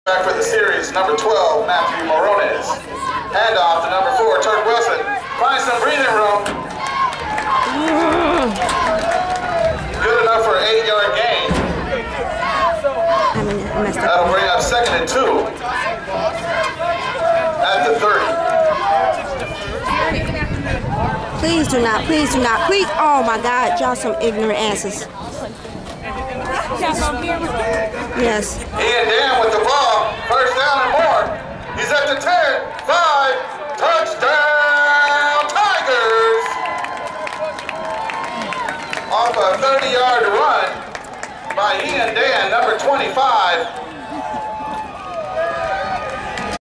Back for the series, number 12, Matthew Morones. Handoff to number 4, Turk-Wilson. Find some breathing room. Good enough for an 8-yard gain. That'll bring up 2nd and 2 at the 30. Please do not, please do not, please. Oh my God, y'all some ignorant asses. Yes. Ian Dan with the ball. First down and more. He's at the 10, 5, touchdown Tigers! Off a 30-yard run by Ian Dan, number 25.